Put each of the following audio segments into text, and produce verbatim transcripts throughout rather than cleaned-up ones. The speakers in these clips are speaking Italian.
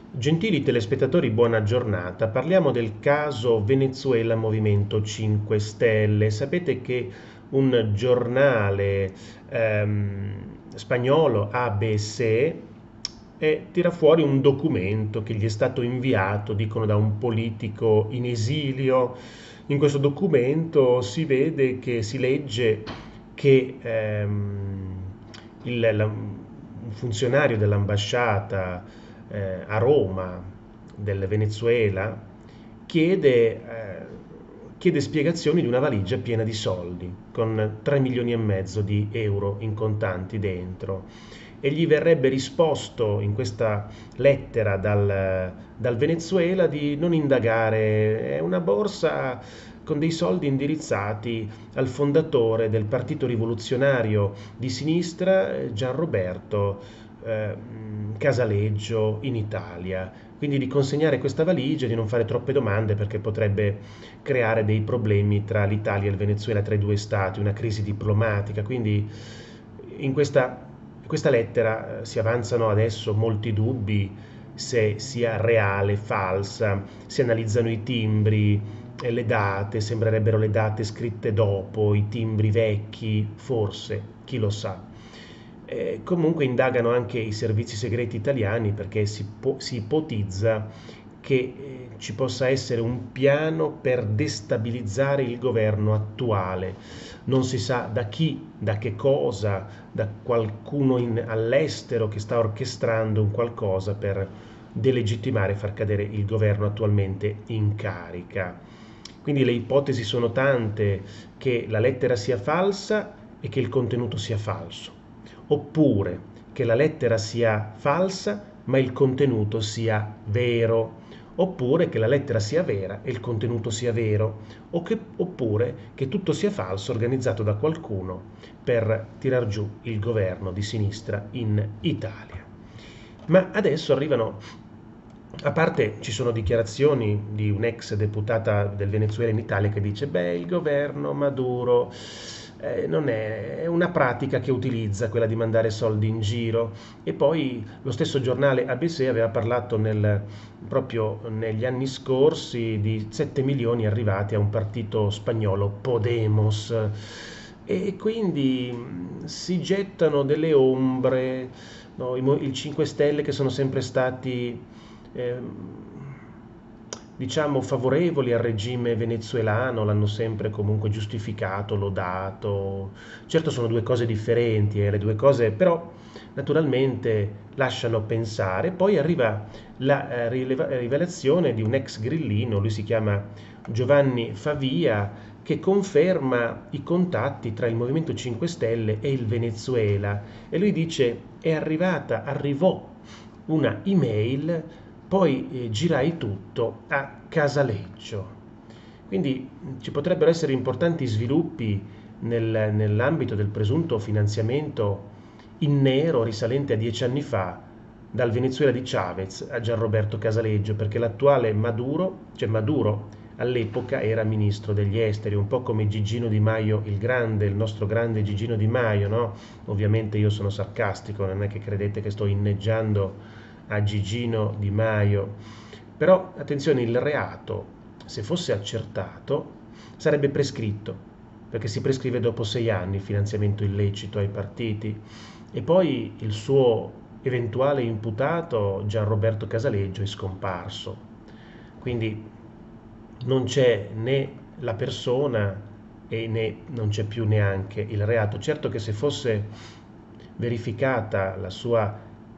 Gentili telespettatori, buona giornata. Parliamo del caso Venezuela Movimento cinque Stelle. Sapete che un giornale ehm, spagnolo, A B C, eh, tira fuori un documento che gli è stato inviato, dicono, da un politico in esilio. In questo documento si vede che si legge che ehm, il- la- un funzionario dell'ambasciata eh, a Roma del Venezuela chiede, eh, chiede spiegazioni di una valigia piena di soldi con tre milioni e mezzo di euro in contanti dentro, e gli verrebbe risposto in questa lettera dal, dal Venezuela di non indagare. È una borsa con dei soldi indirizzati al fondatore del Partito Rivoluzionario di Sinistra, eh, Gianroberto eh, Casaleggio, in Italia. Quindi di consegnare questa valigia e di non fare troppe domande, perché potrebbe creare dei problemi tra l'Italia e il Venezuela, tra i due stati, una crisi diplomatica. Quindi in questa, questa lettera eh, si avanzano adesso molti dubbi se sia reale, falsa, si analizzano i timbri e le date, sembrerebbero le date scritte dopo, i timbri vecchi, forse, chi lo sa. Eh, comunque indagano anche i servizi segreti italiani, perché si, po- si ipotizza che eh, ci possa essere un piano per destabilizzare il governo attuale. Non si sa da chi, da che cosa, da qualcuno in- all'estero che sta orchestrando un qualcosa per delegittimare e far cadere il governo attualmente in carica. Quindi le ipotesi sono tante: che la lettera sia falsa e che il contenuto sia falso, oppure che la lettera sia falsa ma il contenuto sia vero, oppure che la lettera sia vera e il contenuto sia vero, o che- oppure che tutto sia falso, organizzato da qualcuno per tirar giù il governo di sinistra in Italia. Ma adesso arrivano, a parte ci sono dichiarazioni di un'ex deputata del Venezuela in Italia che dice: beh, il governo Maduro eh, non è, è una pratica che utilizza, quella di mandare soldi in giro. E poi lo stesso giornale A B C aveva parlato nel, proprio negli anni scorsi di sette milioni arrivati a un partito spagnolo, Podemos. E quindi mh, si gettano delle ombre, no? I, mo- i cinque Stelle, che sono sempre stati ehm, diciamo favorevoli al regime venezuelano, l'hanno sempre comunque giustificato, lodato. Certo sono due cose differenti, eh, le due cose, però naturalmente lasciano pensare. Poi arriva la eh, rileva- rivelazione di un ex grillino, lui si chiama Giovanni Favia, che conferma i contatti tra il Movimento cinque Stelle e il Venezuela, e lui dice: è arrivata, arrivò una email, poi eh, girai tutto a Casaleggio. Quindi mh, ci potrebbero essere importanti sviluppi nel- nell'ambito del presunto finanziamento in nero risalente a dieci anni fa dal Venezuela di Chavez a Gianroberto Casaleggio, perché l'attuale Maduro, cioè Maduro all'epoca, era ministro degli esteri, un po' come Gigino Di Maio il grande, il nostro grande Gigino Di Maio, no? Ovviamente io sono sarcastico, non è che credete che sto inneggiando a Gigino Di Maio. Però attenzione, il reato, se fosse accertato, sarebbe prescritto, perché si prescrive dopo sei anni il finanziamento illecito ai partiti. E poi il suo eventuale imputato, Gianroberto Casaleggio, è scomparso. Quindi non c'è né la persona e né non c'è più neanche il reato. Certo che se fosse verificata la sua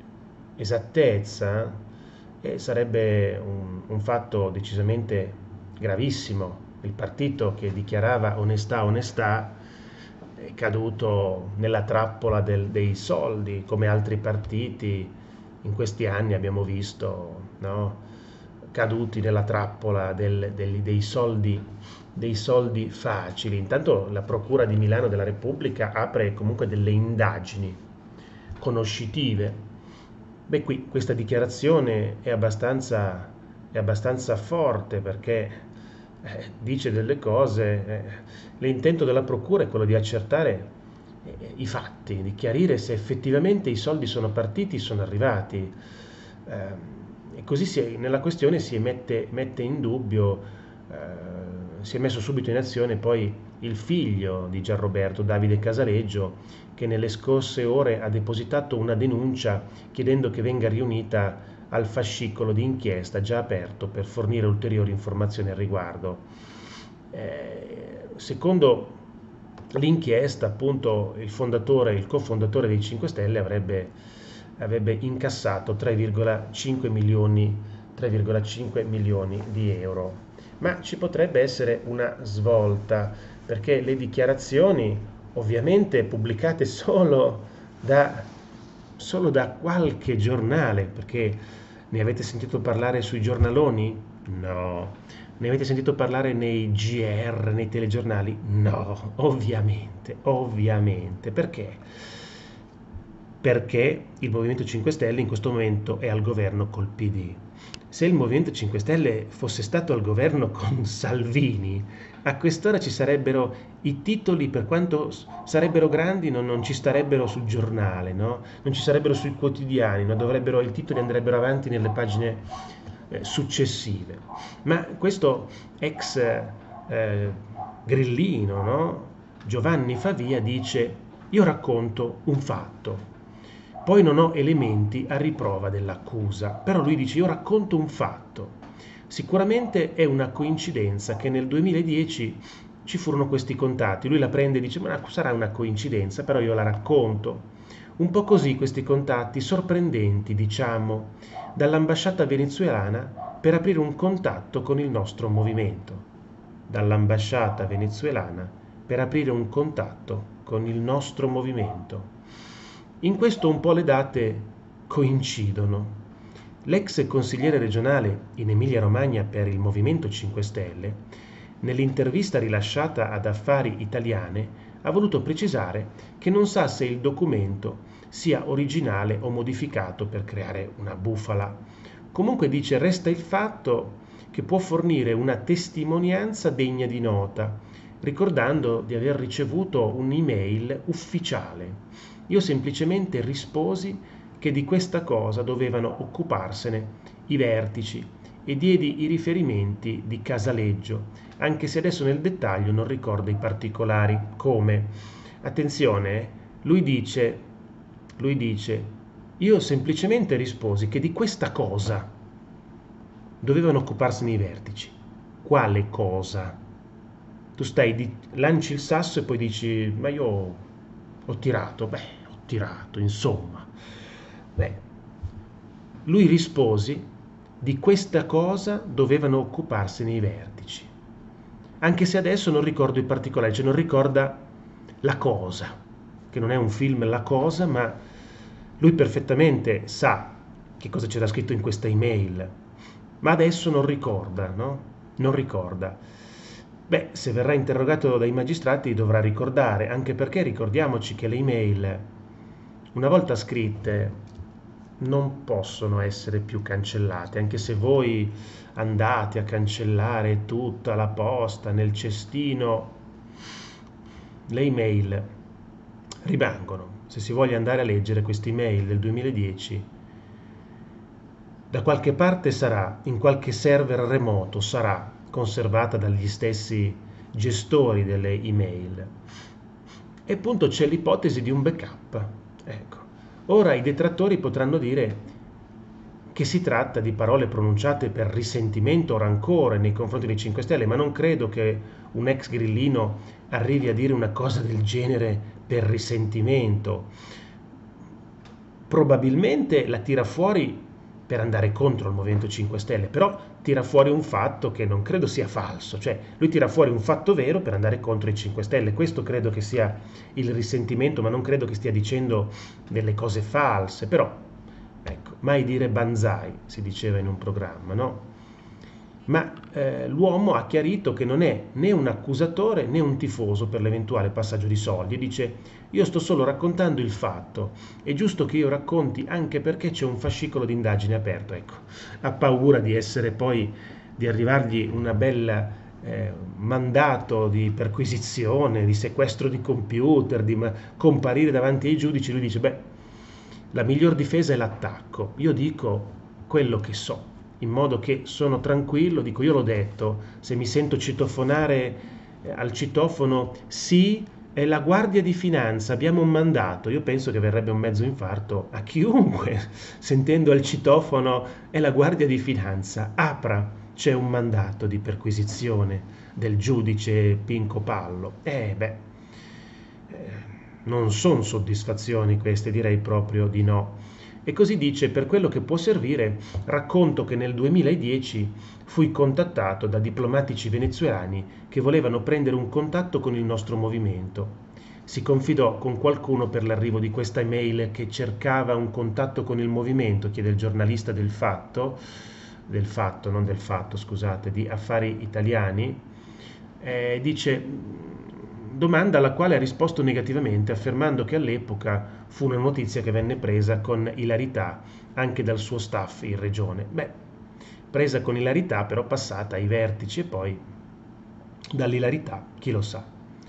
esattezza, eh, sarebbe un, un fatto decisamente gravissimo. Il partito che dichiarava onestà, onestà, è caduto nella trappola del- dei soldi, come altri partiti in questi anni abbiamo visto, no? Caduti nella trappola del- del- dei soldi, dei soldi facili. Intanto la Procura di Milano della Repubblica apre comunque delle indagini conoscitive. Beh, qui questa dichiarazione è abbastanza, è abbastanza forte, perché eh, dice delle cose. Eh, l'intento della Procura è quello di accertare eh, i fatti, di chiarire se effettivamente i soldi sono partiti, sono arrivati. Eh, e così si, nella questione si mette, mette in dubbio, eh, si è messo subito in azione poi il figlio di Gianroberto, Davide Casaleggio, che nelle scorse ore ha depositato una denuncia chiedendo che venga riunita al fascicolo di inchiesta già aperto per fornire ulteriori informazioni al riguardo. Eh, secondo l'inchiesta, appunto, il fondatore, il cofondatore dei cinque Stelle avrebbe, avrebbe incassato tre virgola cinque milioni, tre virgola cinque milioni di euro. Ma ci potrebbe essere una svolta, perché le dichiarazioni, ovviamente pubblicate solo da, solo da qualche giornale, perché ne avete sentito parlare sui giornaloni? No. Ne avete sentito parlare nei G R, nei telegiornali? No, ovviamente, ovviamente. Perché? Perché il Movimento cinque Stelle in questo momento è al governo col P D. Se il Movimento cinque Stelle fosse stato al governo con Salvini, a quest'ora ci sarebbero i titoli, per quanto sarebbero grandi, non, non ci starebbero sul giornale, no? Non ci sarebbero sui quotidiani, no? Dovrebbero, i titoli andrebbero avanti nelle pagine eh, successive. Ma questo ex eh, grillino, no? Giovanni Favia dice: io racconto un fatto, poi non ho elementi a riprova dell'accusa, però lui dice: io racconto un fatto. Sicuramente è una coincidenza che nel duemiladieci ci furono questi contatti. Lui la prende e dice: ma sarà una coincidenza, però io la racconto. Un po' così questi contatti sorprendenti, diciamo, dall'ambasciata venezuelana per aprire un contatto con il nostro movimento. Dall'ambasciata venezuelana per aprire un contatto con il nostro movimento. In questo un po' le date coincidono. L'ex consigliere regionale in Emilia-Romagna per il Movimento cinque Stelle, nell'intervista rilasciata ad Affari Italiane, ha voluto precisare che non sa se il documento sia originale o modificato per creare una bufala. Comunque dice: resta il fatto che può fornire una testimonianza degna di nota, ricordando di aver ricevuto un'email ufficiale. Io semplicemente risposi che di questa cosa dovevano occuparsene i vertici e diedi i riferimenti di Casaleggio, anche se adesso nel dettaglio non ricordo i particolari. Come? Attenzione, lui dice, lui dice, io semplicemente risposi che di questa cosa dovevano occuparsene i vertici. Quale cosa? Tu stai, di, lanci il sasso e poi dici: ma io ho tirato, beh, ho tirato, insomma. Beh, lui risposi: di questa cosa dovevano occuparsene i vertici. Anche se adesso non ricordo i particolari, cioè non ricorda La Cosa, che non è un film La Cosa, ma lui perfettamente sa che cosa c'era scritto in questa email, ma adesso non ricorda, no? Non ricorda. Beh, se verrà interrogato dai magistrati dovrà ricordare, anche perché ricordiamoci che le email, una volta scritte, non possono essere più cancellate, anche se voi andate a cancellare tutta la posta nel cestino, le email rimangono. Se si voglia andare a leggere queste email del duemiladieci, da qualche parte sarà, in qualche server remoto sarà conservata dagli stessi gestori delle email. E appunto c'è l'ipotesi di un backup. Ecco. Ora i detrattori potranno dire che si tratta di parole pronunciate per risentimento o rancore nei confronti dei cinque Stelle, ma non credo che un ex grillino arrivi a dire una cosa del genere per risentimento. Probabilmente la tira fuori per andare contro il Movimento cinque Stelle, però tira fuori un fatto che non credo sia falso, cioè lui tira fuori un fatto vero per andare contro i cinque Stelle. Questo credo che sia il risentimento, ma non credo che stia dicendo delle cose false. Però ecco, mai dire banzai, si diceva in un programma, no? Ma eh, l'uomo ha chiarito che non è né un accusatore né un tifoso per l'eventuale passaggio di soldi, e dice: io sto solo raccontando il fatto, è giusto che io racconti anche perché c'è un fascicolo di indagine aperto. Ecco, ha paura di essere poi, di arrivargli una bella eh, mandato di perquisizione, di sequestro di computer, di ma- comparire davanti ai giudici. Lui dice: beh, la miglior difesa è l'attacco. Io dico quello che so, in modo che sono tranquillo, dico io l'ho detto, se mi sento citofonare eh, al citofono sì, è la Guardia di Finanza, abbiamo un mandato, io penso che verrebbe un mezzo infarto a chiunque sentendo al citofono è la Guardia di Finanza, apra, c'è un mandato di perquisizione del giudice Pinco Pallo. Eh beh, eh, non sono soddisfazioni queste, direi proprio di no. E così dice, per quello che può servire, racconto che nel duemiladieci fui contattato da diplomatici venezuelani che volevano prendere un contatto con il nostro movimento. Si confidò con qualcuno per l'arrivo di questa email che cercava un contatto con il movimento, chiede il giornalista del Fatto, del Fatto, non del Fatto, scusate, di Affari Italiani, eh, dice, domanda alla quale ha risposto negativamente, affermando che all'epoca fu una notizia che venne presa con ilarità anche dal suo staff in regione. Beh, presa con ilarità, però passata ai vertici e poi dall'ilarità, chi lo sa.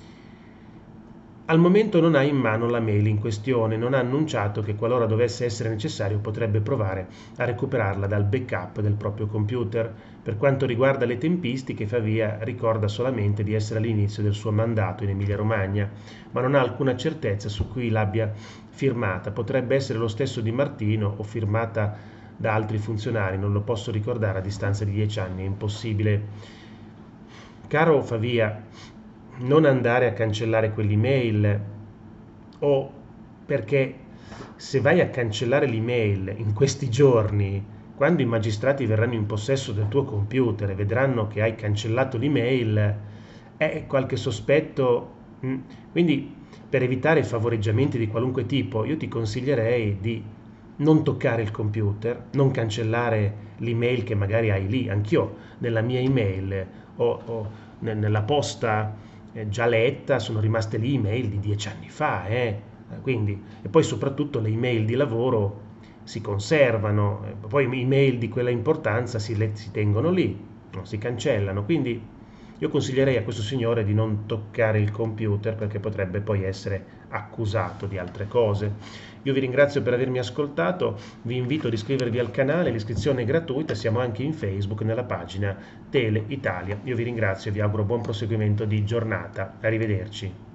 Al momento non ha in mano la mail in questione, non ha annunciato che qualora dovesse essere necessario potrebbe provare a recuperarla dal backup del proprio computer. Per quanto riguarda le tempistiche, Favia ricorda solamente di essere all'inizio del suo mandato in Emilia-Romagna, ma non ha alcuna certezza su cui l'abbia firmata. Potrebbe essere lo stesso Di Martino o firmata da altri funzionari, non lo posso ricordare a distanza di dieci anni, è impossibile. Caro Favia, non andare a cancellare quell'email, o perché se vai a cancellare l'email in questi giorni, quando i magistrati verranno in possesso del tuo computer e vedranno che hai cancellato l'email, è qualche sospetto. Quindi per evitare favoreggiamenti di qualunque tipo io ti consiglierei di non toccare il computer, non cancellare l'email che magari hai lì. Anch'io nella mia email o, o nella posta eh, già letta sono rimaste lì email di dieci anni fa, eh? Quindi, e poi soprattutto le email di lavoro si conservano, eh, poi email di quella importanza si, le, si tengono lì, non si cancellano, quindi io consiglierei a questo signore di non toccare il computer perché potrebbe poi essere accusato di altre cose. Io vi ringrazio per avermi ascoltato, vi invito ad iscrivervi al canale, l'iscrizione è gratuita, siamo anche in Facebook nella pagina Tele Italia. Io vi ringrazio e vi auguro buon proseguimento di giornata. Arrivederci.